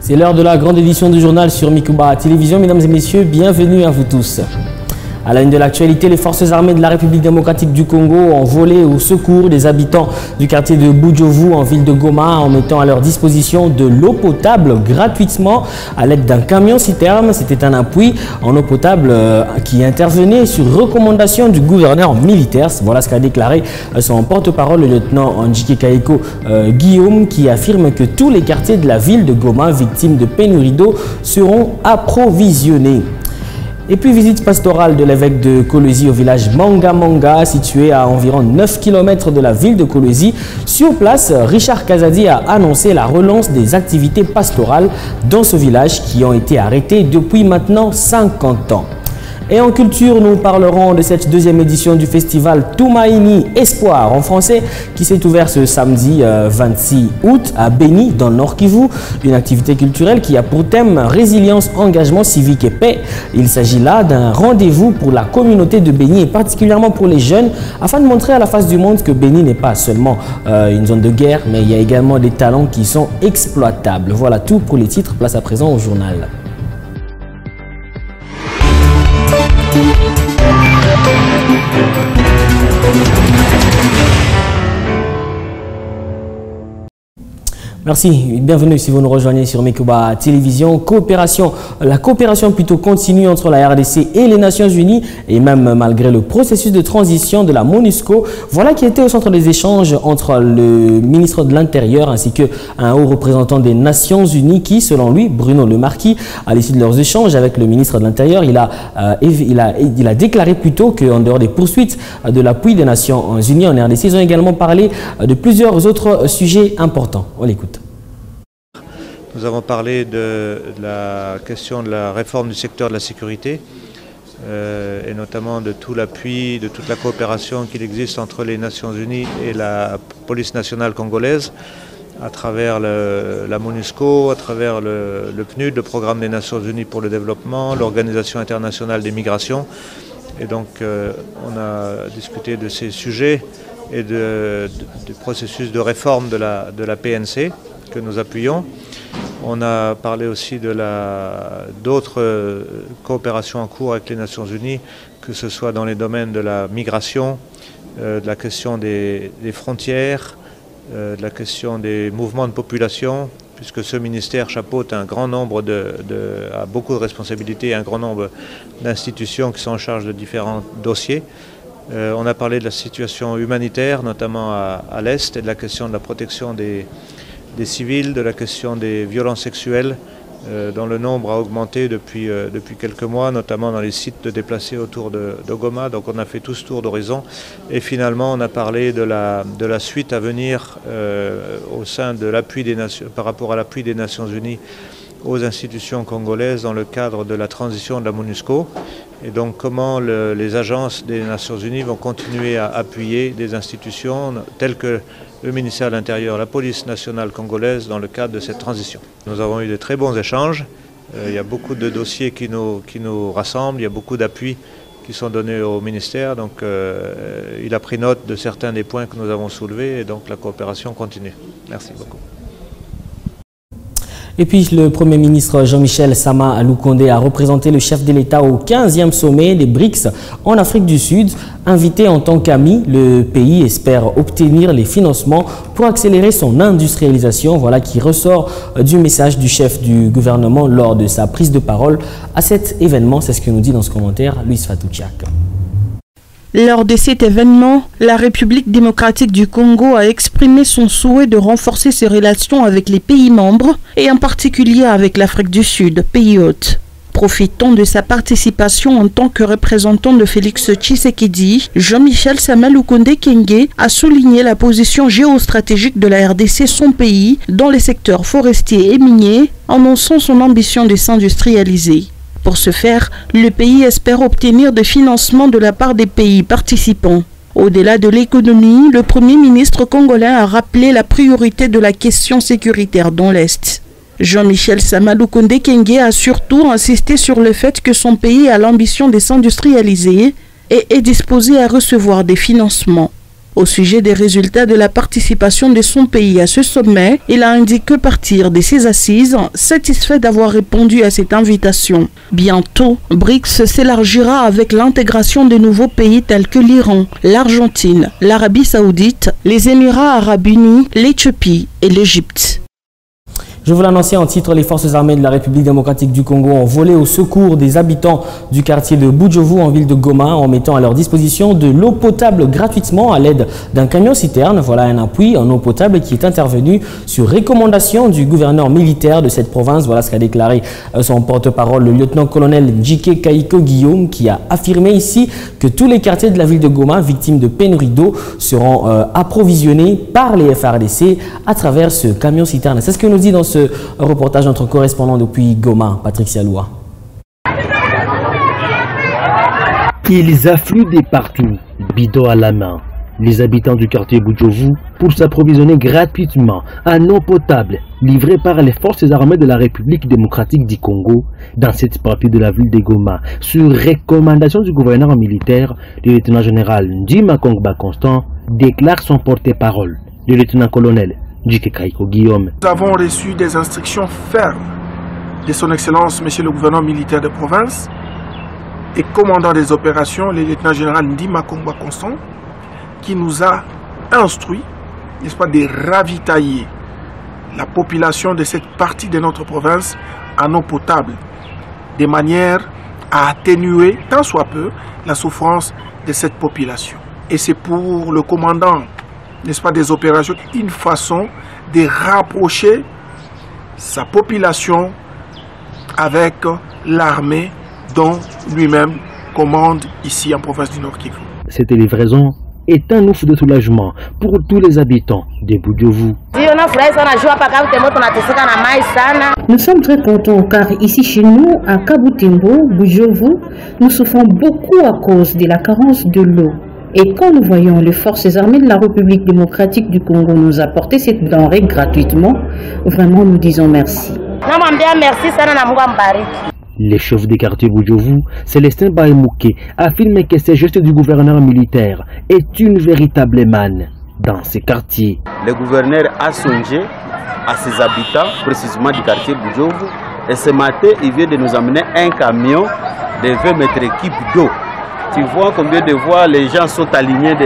C'est l'heure de la grande édition du journal sur Mikuba Télévision. Mesdames et messieurs, bienvenue à vous tous. À la une de l'actualité, les forces armées de la République démocratique du Congo ont volé au secours des habitants du quartier de Bujovu en ville de Goma en mettant à leur disposition de l'eau potable gratuitement à l'aide d'un camion-citerne. C'était un appui en eau potable qui intervenait sur recommandation du gouverneur militaire. Voilà ce qu'a déclaré son porte-parole, le lieutenant Njike Kaeko Guillaume, qui affirme que tous les quartiers de la ville de Goma victimes de pénurie d'eau seront approvisionnés. Et puis visite pastorale de l'évêque de Kolwezi au village Manga Manga, situé à environ 9 km de la ville de Kolwezi. Sur place, Richard Kazadi a annoncé la relance des activités pastorales dans ce village qui ont été arrêtées depuis maintenant 50 ans. Et en culture, nous parlerons de cette deuxième édition du festival Tumaini Espoir en français qui s'est ouvert ce samedi 26 août à Beni dans le Nord Kivu. Une activité culturelle qui a pour thème résilience, engagement civique et paix. Il s'agit là d'un rendez-vous pour la communauté de Beni et particulièrement pour les jeunes afin de montrer à la face du monde que Beni n'est pas seulement une zone de guerre, mais il y a également des talents qui sont exploitables. Voilà tout pour les titres. Place à présent au journal. Merci, bienvenue si vous nous rejoignez sur Mikuba Télévision. La coopération plutôt continue entre la RDC et les Nations Unies et même malgré le processus de transition de la MONUSCO. Voilà qui était au centre des échanges entre le ministre de l'Intérieur ainsi qu'un haut représentant des Nations Unies qui, selon lui, Bruno Le Marquis, à l'issue de leurs échanges avec le ministre de l'Intérieur, il a déclaré plutôt qu'en dehors des poursuites de l'appui des Nations Unies en RDC, ils ont également parlé de plusieurs autres sujets importants. On l'écoute. Nous avons parlé de la question de la réforme du secteur de la sécurité et notamment de tout l'appui, de toute la coopération qu'il existe entre les Nations Unies et la police nationale congolaise à travers la MONUSCO, à travers le PNUD, le Programme des Nations Unies pour le développement, l'Organisation internationale des migrations. Et donc on a discuté de ces sujets et du processus de réforme de la PNC que nous appuyons. On a parlé aussi d'autres coopérations en cours avec les Nations Unies, que ce soit dans les domaines de la migration, de la question des frontières, de la question des mouvements de population, puisque ce ministère chapeaute un grand nombre a beaucoup de responsabilités, un grand nombre d'institutions qui sont en charge de différents dossiers. On a parlé de la situation humanitaire, notamment à l'Est, et de la question de la protection des civils, de la question des violences sexuelles, dont le nombre a augmenté depuis quelques mois, notamment dans les sites de déplacés autour de Goma. Donc on a fait tout ce tour d'horizon. Et finalement, on a parlé de la suite à venir au sein de l'appui des Nations, par rapport à l'appui des Nations Unies aux institutions congolaises dans le cadre de la transition de la MONUSCO. Et donc comment les agences des Nations Unies vont continuer à appuyer des institutions telles que le ministère de l'Intérieur, la police nationale congolaise dans le cadre de cette transition. Nous avons eu de très bons échanges, il y a beaucoup de dossiers qui nous rassemblent, il y a beaucoup d'appuis qui sont donnés au ministère, donc il a pris note de certains des points que nous avons soulevés et donc la coopération continue. Merci beaucoup. Et puis le Premier ministre Jean-Michel Sama Lukonde a représenté le chef de l'État au 15e sommet des BRICS en Afrique du Sud. Invité en tant qu'ami, le pays espère obtenir les financements pour accélérer son industrialisation. Voilà qui ressort du message du chef du gouvernement lors de sa prise de parole à cet événement. C'est ce que nous dit dans ce commentaire Louis Fatouchiak. Lors de cet événement, la République démocratique du Congo a exprimé son souhait de renforcer ses relations avec les pays membres et en particulier avec l'Afrique du Sud, pays hôte. Profitant de sa participation en tant que représentant de Félix Tshisekedi, Jean-Michel Sama Lukonde Kyenge a souligné la position géostratégique de la RDC, son pays, dans les secteurs forestiers et miniers, annonçant son ambition de s'industrialiser. Pour ce faire, le pays espère obtenir des financements de la part des pays participants. Au-delà de l'économie, le Premier ministre congolais a rappelé la priorité de la question sécuritaire dans l'Est. Jean-Michel Sama Lukonde Kyenge a surtout insisté sur le fait que son pays a l'ambition de s'industrialiser et est disposé à recevoir des financements. Au sujet des résultats de la participation de son pays à ce sommet, il a indiqué partir de ses assises, satisfait d'avoir répondu à cette invitation. Bientôt, BRICS s'élargira avec l'intégration de nouveaux pays tels que l'Iran, l'Argentine, l'Arabie Saoudite, les Émirats Arabes Unis, l'Éthiopie et l'Égypte. Je vous l'annonçais en titre, les forces armées de la République démocratique du Congo ont volé au secours des habitants du quartier de Bujovu en ville de Goma en mettant à leur disposition de l'eau potable gratuitement à l'aide d'un camion-citerne. Voilà un appui en eau potable qui est intervenu sur recommandation du gouverneur militaire de cette province. Voilà ce qu'a déclaré son porte-parole, le lieutenant-colonel Njike Kaiko Guillaume, qui a affirmé ici que tous les quartiers de la ville de Goma victimes de pénurie d'eau seront approvisionnés par les FARDC à travers ce camion-citerne. C'est ce que nous dit dans ce reportage notre correspondant depuis Goma, Patrick Sialoua. Ils affluent de partout, bidon à la main. Les habitants du quartier Bujovu pour s'approvisionner gratuitement en eau potable livrée par les forces armées de la République démocratique du Congo dans cette partie de la ville de Goma. Sur recommandation du gouverneur militaire, le lieutenant-général Ndima Kongba Constant déclare son porte-parole, le lieutenant-colonel Njike Kaiko Guillaume. Nous avons reçu des instructions fermes de son Excellence, Monsieur le gouverneur militaire de province et commandant des opérations, le lieutenant-général Ndima Kongba Constant, qui nous a instruit, n'est-ce pas, de ravitailler la population de cette partie de notre province en eau potable, de manière à atténuer tant soit peu la souffrance de cette population. Et c'est pour le commandant, n'est-ce pas, des opérations, une façon de rapprocher sa population avec l'armée dont lui-même commande ici en province du Nord Kivu. Cette livraison est un ouf de soulagement pour tous les habitants de Bujovu. Nous sommes très contents car ici chez nous, à Kabutembo, Bujovu, nous souffrons beaucoup à cause de la carence de l'eau. Et quand nous voyons les forces armées de la République démocratique du Congo nous apporter cette denrée gratuitement, vraiment nous disons merci. Le chef du quartier Bujovu, Célestin Baemouké, affirme que ce geste du gouverneur militaire est une véritable manne dans ces quartiers. Le gouverneur a songé à ses habitants, précisément du quartier Bujovu, et ce matin, il vient de nous amener un camion de 20 mètres cubes d'eau. Tu vois combien de fois les gens sont alignés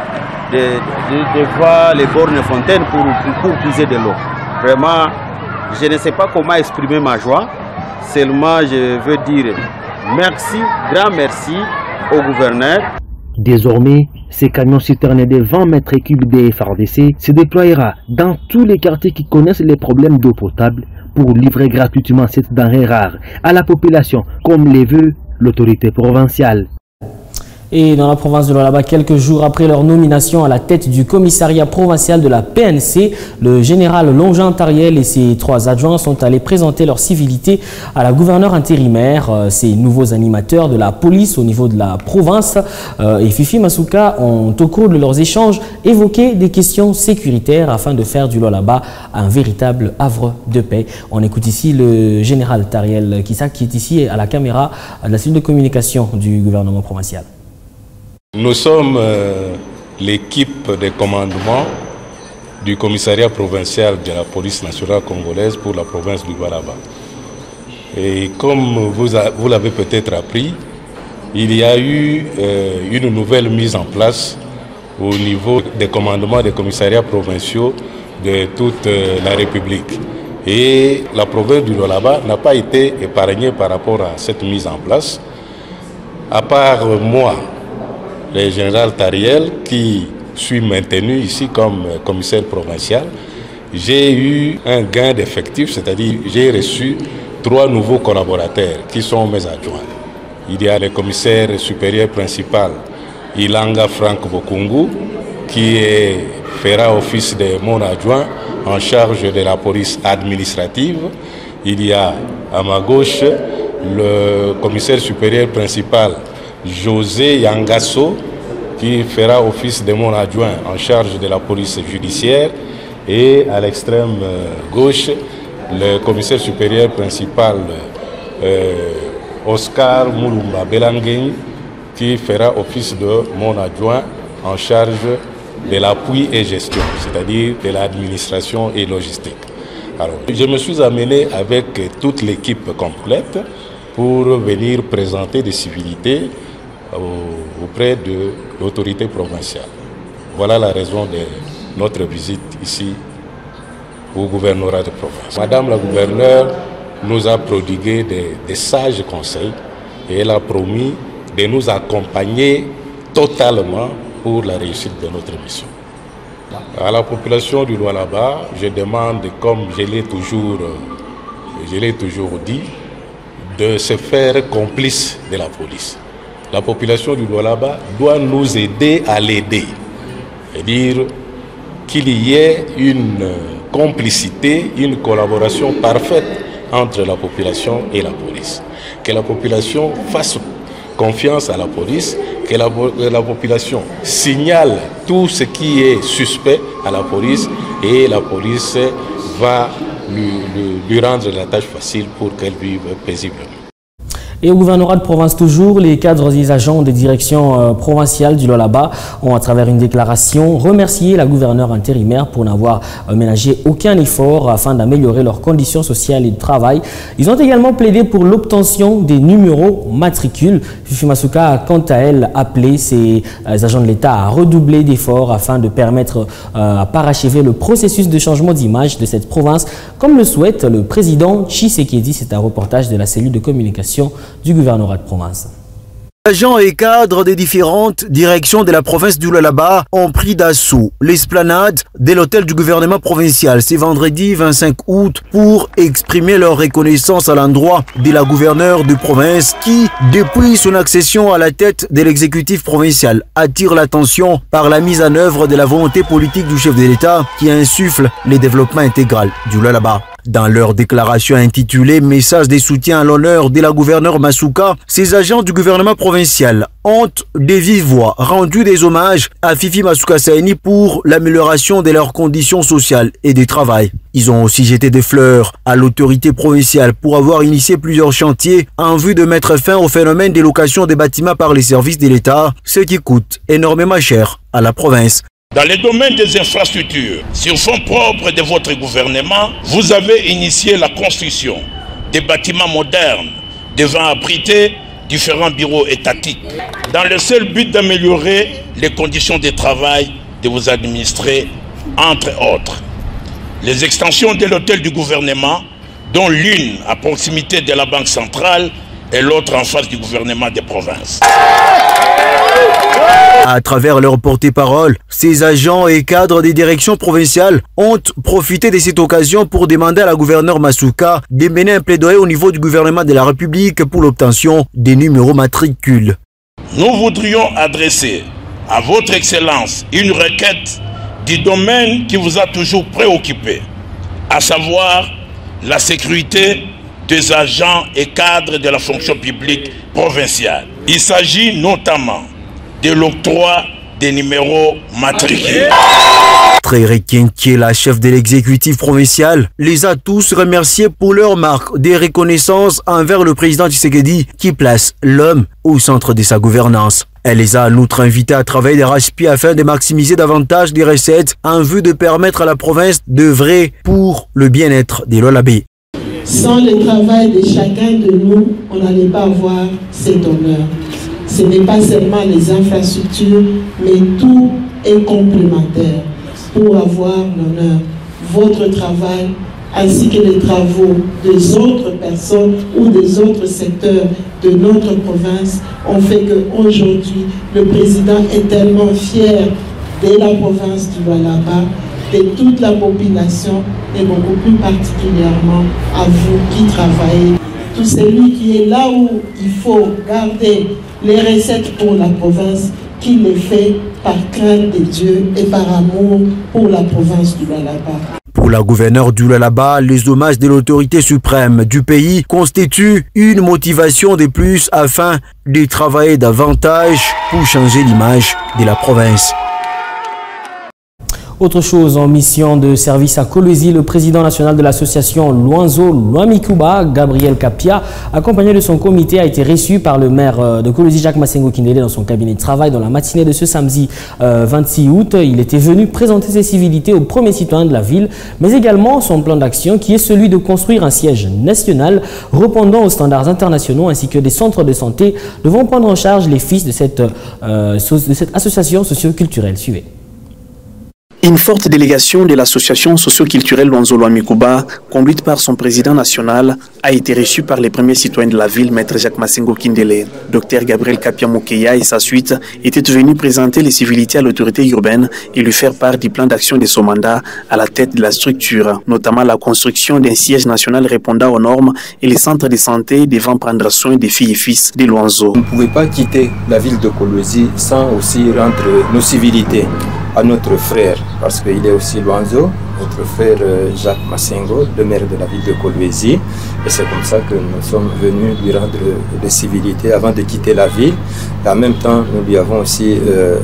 de voir les bornes fontaines pour puiser de l'eau. Vraiment, je ne sais pas comment exprimer ma joie. Seulement, je veux dire merci, grand merci au gouverneur. Désormais, ces camions citernes de 20 mètres cubes de FARDC se déployera dans tous les quartiers qui connaissent les problèmes d'eau potable pour livrer gratuitement cette denrée rare à la population, comme le veut l'autorité provinciale. Et dans la province de Lualaba, quelques jours après leur nomination à la tête du commissariat provincial de la PNC, le général Longin Tariel et ses 3 adjoints sont allés présenter leur civilité à la gouverneure intérimaire. Ces nouveaux animateurs de la police au niveau de la province et Fifi Masuka ont, au cours de leurs échanges, évoqué des questions sécuritaires afin de faire du Lualaba un véritable havre de paix. On écoute ici le général Tariel qui est ici à la caméra de la cellule de communication du gouvernement provincial. Nous sommes l'équipe de commandement du commissariat provincial de la police nationale congolaise pour la province du Lualaba. Et comme vous l'avez peut-être appris, il y a eu une nouvelle mise en place au niveau des commandements des commissariats provinciaux de toute la République. Et la province du Lualaba n'a pas été épargnée par rapport à cette mise en place. À part moi, le général Tariel, qui suis maintenu ici comme commissaire provincial, j'ai eu un gain d'effectifs, c'est-à-dire j'ai reçu 3 nouveaux collaborateurs qui sont mes adjoints. Il y a le commissaire supérieur principal, Ilanga Frank Bokungu, qui fera office de mon adjoint en charge de la police administrative. Il y a à ma gauche le commissaire supérieur principal, José Yangasso, qui fera office de mon adjoint en charge de la police judiciaire, et à l'extrême gauche, le commissaire supérieur principal Oscar Moulumba Belangeni, qui fera office de mon adjoint en charge de l'appui et gestion, c'est-à-dire de l'administration et logistique. Alors, je me suis amené avec toute l'équipe complète pour venir présenter des civilités auprès de l'autorité provinciale. Voilà la raison de notre visite ici au gouvernorat de province. Madame la gouverneure nous a prodigué des sages conseils et elle a promis de nous accompagner totalement pour la réussite de notre mission. À la population du Lualaba, je demande, comme je l'ai toujours dit, de se faire complice de la police. La population du Lualaba doit nous aider à l'aider. C'est-à-dire qu'il y ait une complicité, une collaboration parfaite entre la population et la police. Que la population fasse confiance à la police, que la population signale tout ce qui est suspect à la police et la police va lui rendre la tâche facile pour qu'elle vive paisiblement. Et au gouvernorat de province toujours, les cadres et les agents des directions provinciales du Lualaba ont, à travers une déclaration, remercié la gouverneure intérimaire pour n'avoir ménagé aucun effort afin d'améliorer leurs conditions sociales et de travail. Ils ont également plaidé pour l'obtention des numéros matricules. Fifi Masuka a quant à elle appelé ces agents de l'État à redoubler d'efforts afin de permettre à parachever le processus de changement d'image de cette province, comme le souhaite le président Tshisekedi. C'est un reportage de la cellule de communication du gouvernorat de province. Agents et cadres des différentes directions de la province du Lualaba ont pris d'assaut l'esplanade de l'hôtel du gouvernement provincial ce vendredi 25 août pour exprimer leur reconnaissance à l'endroit de la gouverneure de province qui, depuis son accession à la tête de l'exécutif provincial, attire l'attention par la mise en œuvre de la volonté politique du chef de l'État qui insuffle le développement intégral du Lualaba. Dans leur déclaration intitulée « Message de soutien à l'honneur de la gouverneure Masuka », ces agents du gouvernement provincial ont de vive voix rendu des hommages à Fifi Masuka Saini pour l'amélioration de leurs conditions sociales et de travail. Ils ont aussi jeté des fleurs à l'autorité provinciale pour avoir initié plusieurs chantiers en vue de mettre fin au phénomène des locations des bâtiments par les services de l'État, ce qui coûte énormément cher à la province. Dans le domaine des infrastructures, sur fonds propres de votre gouvernement, vous avez initié la construction des bâtiments modernes devant abriter différents bureaux étatiques, dans le seul but d'améliorer les conditions de travail de vos administrés, entre autres. Les extensions de l'hôtel du gouvernement, dont l'une à proximité de la Banque centrale et l'autre en face du gouvernement des provinces. À travers leur porte-parole, ces agents et cadres des directions provinciales ont profité de cette occasion pour demander à la gouverneure Masuka de mener un plaidoyer au niveau du gouvernement de la République pour l'obtention des numéros matricules. Nous voudrions adresser à votre Excellence une requête du domaine qui vous a toujours préoccupé, à savoir la sécurité des agents et cadres de la fonction publique provinciale. Il s'agit notamment de l'octroi des numéros matriculés. Tréré Kenké, la chef de l'exécutif provincial, les a tous remerciés pour leur marque de reconnaissance envers le président Tshisekedi qui place l'homme au centre de sa gouvernance. Elle les a en outre invités à travailler d'arrache-pied afin de maximiser davantage des recettes en vue de permettre à la province d'œuvrer pour le bien-être des Lualabais. Sans le travail de chacun de nous, on n'allait pas avoir cet honneur. Ce n'est pas seulement les infrastructures, mais tout est complémentaire pour avoir l'honneur. Votre travail ainsi que les travaux des autres personnes ou des autres secteurs de notre province ont fait qu'aujourd'hui, le président est tellement fier de la province du Lualaba, de toute la population et beaucoup plus particulièrement à vous qui travaillez. Tout celui qui est là où il faut garder les recettes pour la province, qui le fait par crainte de Dieu et par amour pour la province du Lualaba. Pour la gouverneure du Lualaba, les hommages de l'autorité suprême du pays constituent une motivation de plus afin de travailler davantage pour changer l'image de la province. Autre chose, en mission de service à Kolwezi, le président national de l'association Luanzo Luamikuba, Gabriel Kapia, accompagné de son comité, a été reçu par le maire de Kolwezi, Jacques Massengo Kindele, dans son cabinet de travail dans la matinée de ce samedi 26 août. Il était venu présenter ses civilités aux premiers citoyens de la ville, mais également son plan d'action qui est celui de construire un siège national répondant aux standards internationaux ainsi que des centres de santé devant prendre en charge les fils de cette association socio-culturelle. Suivez. Une forte délégation de l'association socio-culturelle Luanzo Luamikuba, conduite par son président national, a été reçue par les premiers citoyens de la ville, maître Jacques Massengo Kindele. Dr Gabriel Kapia Mokeya et sa suite étaient venus présenter les civilités à l'autorité urbaine et lui faire part du plan d'action de son mandat à la tête de la structure, notamment la construction d'un siège national répondant aux normes et les centres de santé devant prendre soin des filles et fils de Luanzo. On ne pouvait pas quitter la ville de Kolwezi sans aussi rendre nos civilités à notre frère, parce qu'il est aussi Luanzo, notre frère Jacques Massengo, le maire de la ville de Kolwezi. Et c'est comme ça que nous sommes venus lui rendre des civilités avant de quitter la ville. Et en même temps, nous lui avons aussi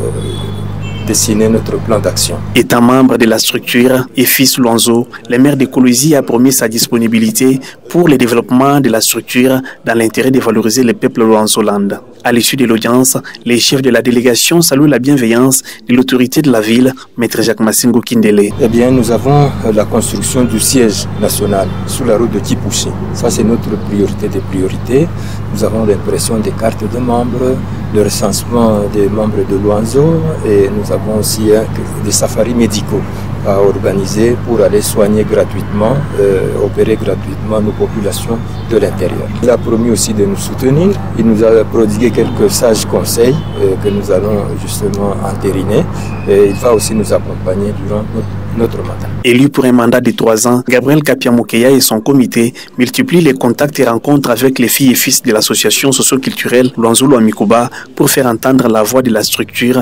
dessiner notre plan d'action. Étant membre de la structure et fils Luanzo, le maire de Kolwezi a promis sa disponibilité pour le développement de la structure dans l'intérêt de valoriser le peuple Luanzoland. À l'issue de l'audience, les chefs de la délégation saluent la bienveillance de l'autorité de la ville, maître Jacques Massengo Kindele. Eh bien, nous avons la construction du siège national sur la route de Kipouché. Ça, c'est notre priorité des priorités. Nous avons l'impression des cartes de membres, le recensement des membres de Luanzo et nous avons aussi des safaris médicaux à organiser pour aller soigner gratuitement, opérer gratuitement nos populations de l'intérieur. Il a promis aussi de nous soutenir. Il nous a prodigué quelques sages conseils que nous allons justement entériner. Et il va aussi nous accompagner durant notre mandat. Élu pour un mandat de 3 ans, Gabriel Kapia Mokeya et son comité multiplient les contacts et rencontres avec les filles et fils de l'association socio-culturelle Luanzo Luamikuba pour faire entendre la voix de la structure.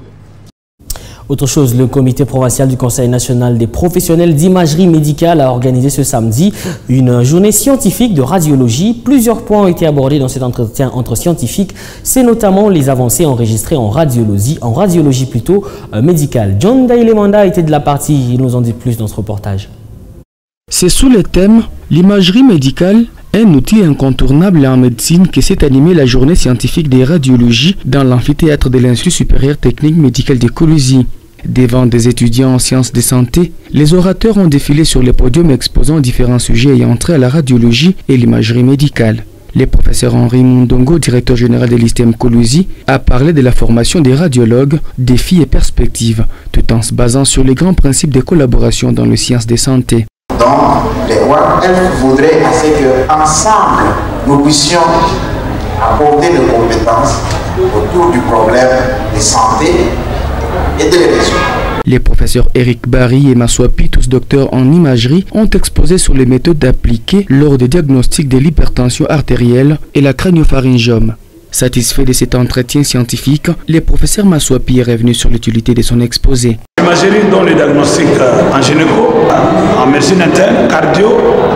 Autre chose, le comité provincial du Conseil national des professionnels d'imagerie médicale a organisé ce samedi une journée scientifique de radiologie. Plusieurs points ont été abordés dans cet entretien entre scientifiques. C'est notamment les avancées enregistrées en radiologie médicale. John Dailemanda était de la partie. Il nous en dit plus dans ce reportage. C'est sous le thème « L'imagerie médicale ». Un outil incontournable en médecine qui s'est animé la journée scientifique des radiologies dans l'amphithéâtre de l'Institut supérieur technique médical de Kolwezi. Devant des étudiants en sciences de santé, les orateurs ont défilé sur les podiums exposant différents sujets ayant trait à la radiologie et l'imagerie médicale. Le professeur Henri Mundongo, directeur général de l'ISTEM Kolwezi, a parlé de la formation des radiologues, défis et perspectives, tout en se basant sur les grands principes de collaboration dans les sciences de santé. Donc, les OAF voudraient à ce qu'ensemble, nous puissions apporter des compétences autour du problème de santé et de l'élection. Les professeurs Eric Barry et Maswapi, tous docteurs en imagerie, ont exposé sur les méthodes appliquées lors des diagnostics de l'hypertension artérielle et la crânio-pharyngiome. Satisfait de cet entretien scientifique, le professeur Maswapi est revenu sur l'utilité de son exposé. L'imagerie dans les diagnostics en gynéco, en médecine interne, cardio,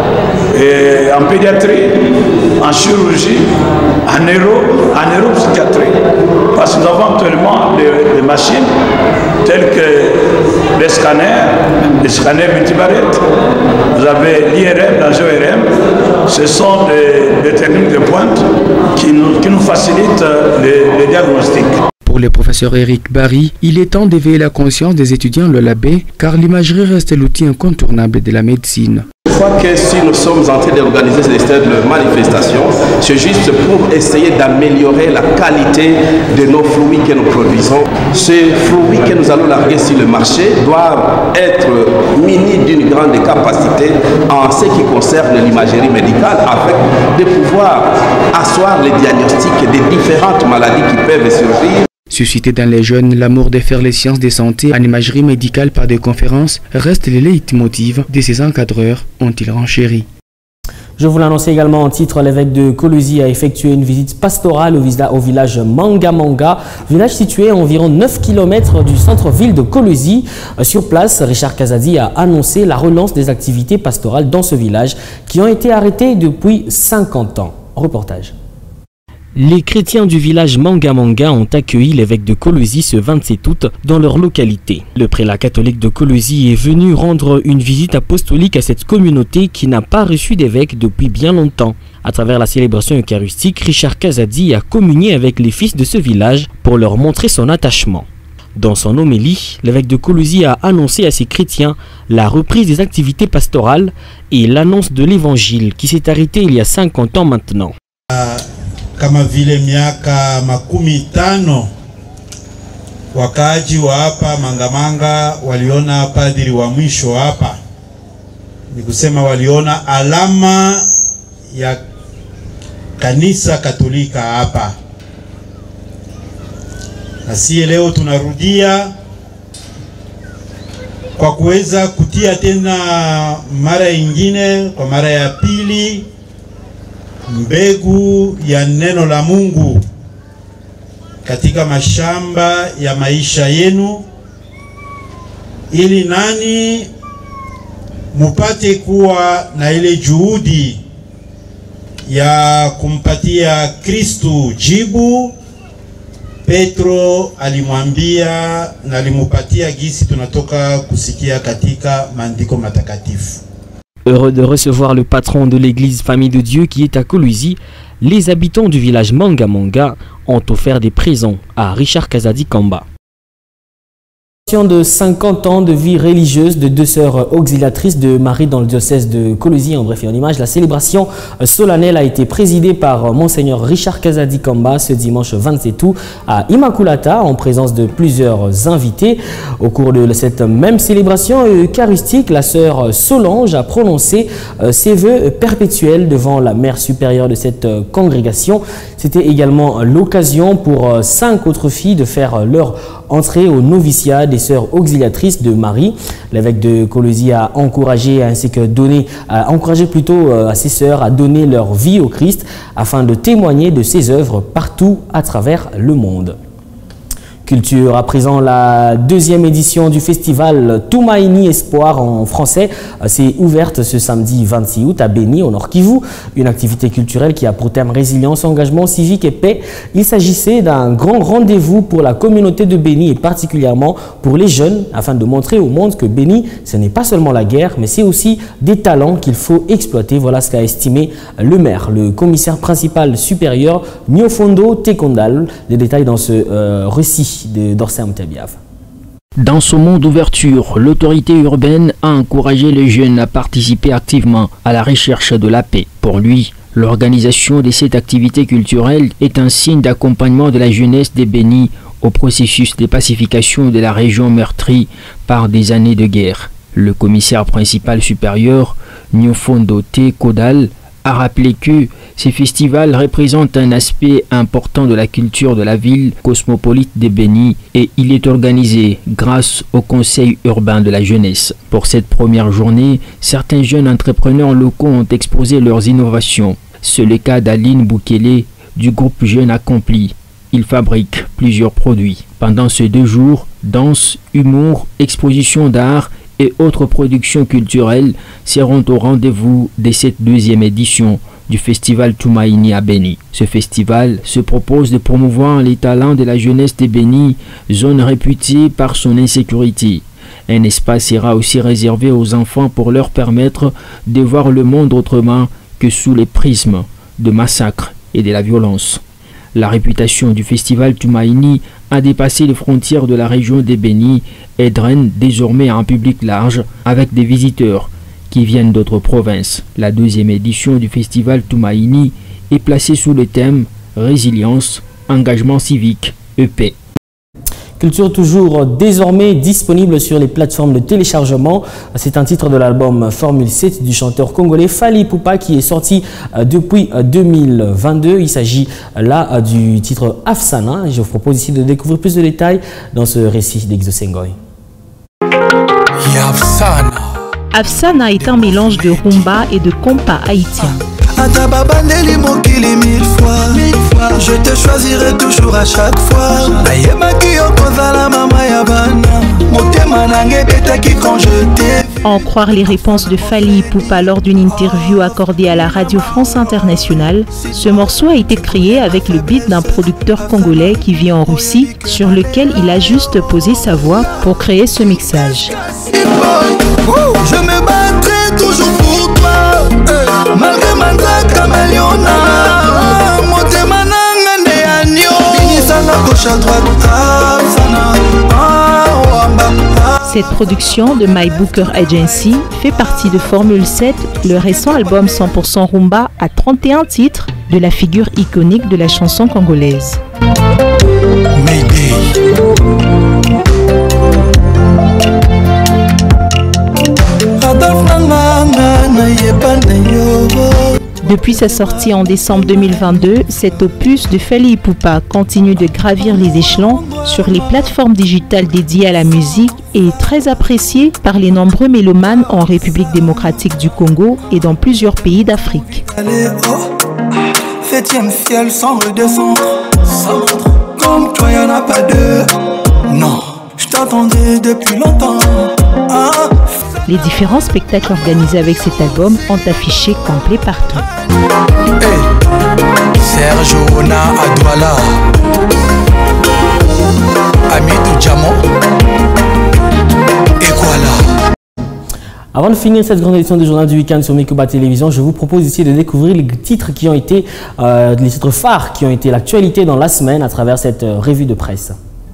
et en pédiatrie, en chirurgie, en neuropsychiatrie. Parce que nous avons actuellement des machines telles que les scanners multibarrettes, vous avez l'IRM, l'angio-IRM, ce sont des techniques de pointe qui nous facilitent les diagnostics. Pour le professeur Eric Barry, il est temps d'éveiller la conscience des étudiants le labé, car l'imagerie reste l'outil incontournable de la médecine. Je crois que si nous sommes en train d'organiser ces stades de manifestation, c'est juste pour essayer d'améliorer la qualité de nos fruits que nous produisons. Ces fruits que nous allons larguer sur le marché doivent être munis d'une grande capacité en ce qui concerne l'imagerie médicale, afin de pouvoir asseoir les diagnostics des différentes maladies qui peuvent surgir. Susciter dans les jeunes l'amour de faire les sciences de santé en imagerie médicale par des conférences reste le leitmotiv de ces encadreurs, ont-ils renchéri. Je vous l'annonçais également en titre, l'évêque de Kolwezi a effectué une visite pastorale au village Mangamanga, village situé à environ 9 km du centre-ville de Kolwezi. Sur place, Richard Kazadi a annoncé la relance des activités pastorales dans ce village qui ont été arrêtées depuis 50 ans. Reportage. Les chrétiens du village Manga ont accueilli l'évêque de Kolwezi ce 27 août dans leur localité. Le prélat catholique de Kolwezi est venu rendre une visite apostolique à cette communauté qui n'a pas reçu d'évêque depuis bien longtemps. À travers la célébration eucharistique, Richard Kazadi a communié avec les fils de ce village pour leur montrer son attachement. Dans son homélie, l'évêque de Kolwezi a annoncé à ses chrétiens la reprise des activités pastorales et l'annonce de l'évangile qui s'est arrêté il y a 50 ans maintenant. Kama vile miaka 15 wakaaji wa hapa Mangamanga waliona padri wa mwisho hapa, ni kusema waliona alama ya kanisa Katolika hapa, na si leo tunarudia kwa kuweza kutia tena mara ingine, kwa mara ya pili, mbegu ya neno la Mungu katika mashamba ya maisha yenu, ili nani mupate kuwa na ile juhudi ya kumpatia Kristu jibu. Petro alimwambia na alimupatia gisi tunatoka kusikia katika maandiko matakatifu. Heureux de recevoir le patron de l'église Famille de Dieu qui est à Kolwezi, les habitants du village Manga ont offert des présents à Richard Kazadi Kamba. De 50 ans de vie religieuse de deux sœurs auxiliatrices de Marie dans le diocèse de Kolwezi, en bref et en image. La célébration solennelle a été présidée par Monseigneur Richard Kazadi Kamba ce dimanche 27 août à Immaculata en présence de plusieurs invités. Au cours de cette même célébration eucharistique, la sœur Solange a prononcé ses vœux perpétuels devant la mère supérieure de cette congrégation. C'était également l'occasion pour 5 autres filles de faire leur entrée au noviciat des sœurs auxiliatrices de Marie. L'évêque de Kolwezi a encouragé ainsi que encouragé plutôt à ses sœurs à donner leur vie au Christ afin de témoigner de ses œuvres partout à travers le monde. Culture, à présent, la deuxième édition du festival Tumaini Espoir en français s'est ouverte ce samedi 26 août à Béni, au Nord Kivu, une activité culturelle qui a pour thème résilience, engagement civique et paix. Il s'agissait d'un grand rendez-vous pour la communauté de Béni et particulièrement pour les jeunes afin de montrer au monde que Béni, ce n'est pas seulement la guerre, mais c'est aussi des talents qu'il faut exploiter. Voilà ce qu'a estimé le maire, le commissaire principal supérieur Nyofondo Tekondal. Les détails dans ce récit d'Orsam Tabiav. Dans ce monde d'ouverture, l'autorité urbaine a encouragé les jeunes à participer activement à la recherche de la paix. Pour lui, l'organisation de cette activité culturelle est un signe d'accompagnement de la jeunesse des Béni au processus de pacification de la région meurtrie par des années de guerre. Le commissaire principal supérieur, Nyofondo Tekondal, a rappelé que ces festivals représentent un aspect important de la culture de la ville cosmopolite de Béni et il est organisé grâce au Conseil urbain de la jeunesse. Pour cette première journée, certains jeunes entrepreneurs locaux ont exposé leurs innovations. C'est le cas d'Aline Boukele du groupe Jeunes Accomplis. Il fabrique plusieurs produits. Pendant ces 2 jours, danse, humour, exposition d'art et autres productions culturelles seront au rendez-vous de cette 2e édition du festival Tumaini à Béni. Ce festival se propose de promouvoir les talents de la jeunesse de Béni, zone réputée par son insécurité. Un espace sera aussi réservé aux enfants pour leur permettre de voir le monde autrement que sous les prismes de massacres et de la violence. La réputation du festival Tumaini a dépassé les frontières de la région des Béni et draine désormais un public large avec des visiteurs qui viennent d'autres provinces. La 2e édition du festival Tumaini est placée sous le thème Résilience, engagement civique et paix. Culture toujours désormais disponible sur les plateformes de téléchargement. C'est un titre de l'album Formule 7 du chanteur congolais Fally Ipupa qui est sorti depuis 2022. Il s'agit là du titre Afsana. Je vous propose ici de découvrir plus de détails dans ce récit d'Exosengoy. Afsana est un mélange de rumba et de compas haïtien. Je te choisirai toujours à chaque fois. Quand je t'ai vu. À en croire les réponses de Fally Ipupa lors d'une interview accordée à la Radio France Internationale, ce morceau a été créé avec le beat d'un producteur congolais qui vit en Russie, sur lequel il a juste posé sa voix pour créer ce mixage. Je me battrai toujours pour toi, malgré Manza Kameliona. Cette production de My Booker Agency fait partie de Formule 7, le récent album 100% Rumba à 31 titres de la figure iconique de la chanson congolaise. Depuis sa sortie en décembre 2022, cet opus de Fally Ipupa continue de gravir les échelons sur les plateformes digitales dédiées à la musique et est très apprécié par les nombreux mélomanes en République démocratique du Congo et dans plusieurs pays d'Afrique. Septième ciel sans redescendre, comme toi y'en a pas deux. Non, je t'attendais depuis longtemps. Les différents spectacles organisés avec cet album ont affiché complet partout. Hey, Serge Ona Adouala, Amidou Djamo, et voilà. Avant de finir cette grande édition du journal du week-end sur Mikuba Télévision, je vous propose ici de découvrir les titres qui ont été, les titres phares qui ont été l'actualité dans la semaine à travers cette revue de presse.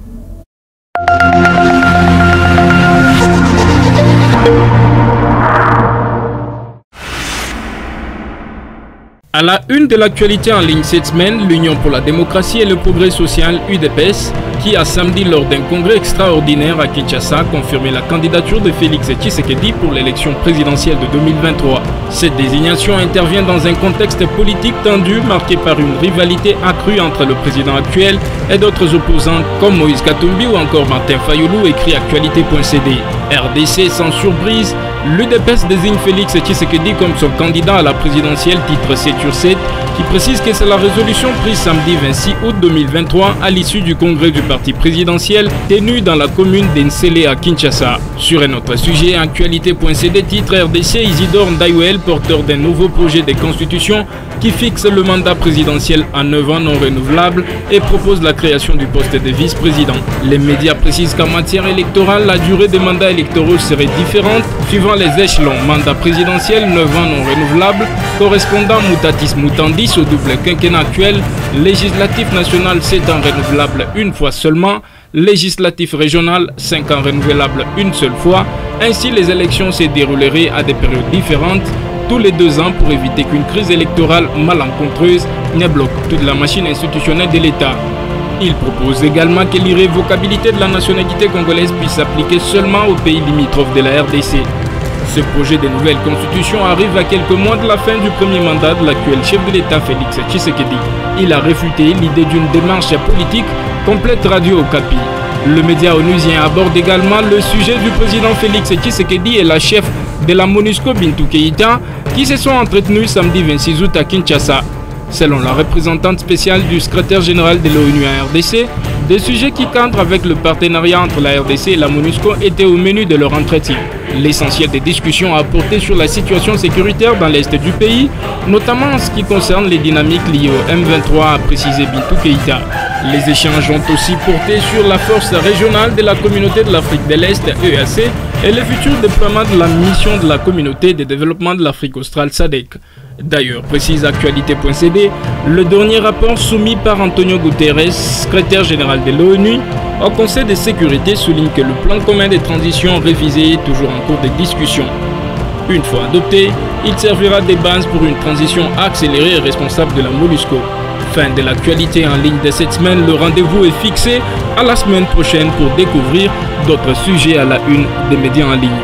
À la une de l'actualité en ligne cette semaine, l'Union pour la démocratie et le progrès social UDPS, qui a samedi lors d'un congrès extraordinaire à Kinshasa confirmé la candidature de Félix Tshisekedi pour l'élection présidentielle de 2023. Cette désignation intervient dans un contexte politique tendu marqué par une rivalité accrue entre le président actuel et d'autres opposants comme Moïse Katumbi ou encore Martin Fayoulou, écrit actualité.cd. RDC sans surprise, l'UDPS désigne Félix Tshisekedi comme son candidat à la présidentielle, titre 7/7, qui précise que c'est la résolution prise samedi 26 août 2023 à l'issue du congrès du parti présidentiel tenu dans la commune d'Ensele à Kinshasa. Sur un autre sujet, actualité.cd titre RDC, Isidore Ndayouel, porteur d'un nouveau projet de constitution qui fixe le mandat présidentiel à 9 ans non renouvelable et propose la création du poste de vice-président. Les médias précisent qu'en matière électorale, la durée des mandats électoraux serait différente suivant les échelons. Mandat présidentiel, 9 ans non renouvelable, correspondant mutatis mutandis au double quinquennat actuel, législatif national 7 ans renouvelable une fois seulement, législatif régional 5 ans renouvelable une seule fois. Ainsi, les élections se dérouleraient à des périodes différentes, tous les 2 ans, pour éviter qu'une crise électorale malencontreuse ne bloque toute la machine institutionnelle de l'État. Il propose également que l'irrévocabilité de la nationalité congolaise puisse s'appliquer seulement aux pays limitrophes de la RDC. Ce projet de nouvelle constitution arrive à quelques mois de la fin du premier mandat de l'actuel chef de l'État Félix Tshisekedi. Il a réfuté l'idée d'une démarche politique complète Radio Okapi. Le média onusien aborde également le sujet du président Félix Tshisekedi et la chef de la MONUSCO Bintou Keïta qui se sont entretenus samedi 26 août à Kinshasa. Selon la représentante spéciale du secrétaire général de l'ONU à RDC, des sujets qui cadrent avec le partenariat entre la RDC et la MONUSCO étaient au menu de leur entretien. L'essentiel des discussions a porté sur la situation sécuritaire dans l'est du pays, notamment en ce qui concerne les dynamiques liées au M23, a précisé Bintou Keïta. Les échanges ont aussi porté sur la force régionale de la communauté de l'Afrique de l'Est, EAC, et le futur déploiement de la mission de la communauté de développement de l'Afrique australe, SADC. D'ailleurs, précise actualité.cd, le dernier rapport soumis par Antonio Guterres, secrétaire général de l'ONU, au Conseil de sécurité souligne que le plan commun de transition révisé est toujours en cours de discussion. Une fois adopté, il servira de base pour une transition accélérée et responsable de la MONUSCO. Fin de l'actualité en ligne de cette semaine, le rendez-vous est fixé à la semaine prochaine pour découvrir d'autres sujets à la une des médias en ligne.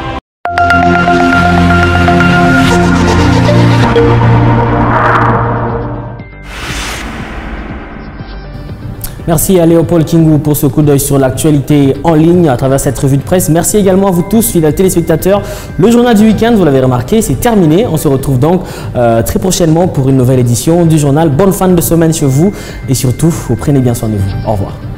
Merci à Léopold Kingou pour ce coup d'œil sur l'actualité en ligne à travers cette revue de presse. Merci également à vous tous, fidèles téléspectateurs. Le journal du week-end, vous l'avez remarqué, c'est terminé. On se retrouve donc très prochainement pour une nouvelle édition du journal. Bonne fin de semaine chez vous et surtout, vous prenez bien soin de vous. Au revoir.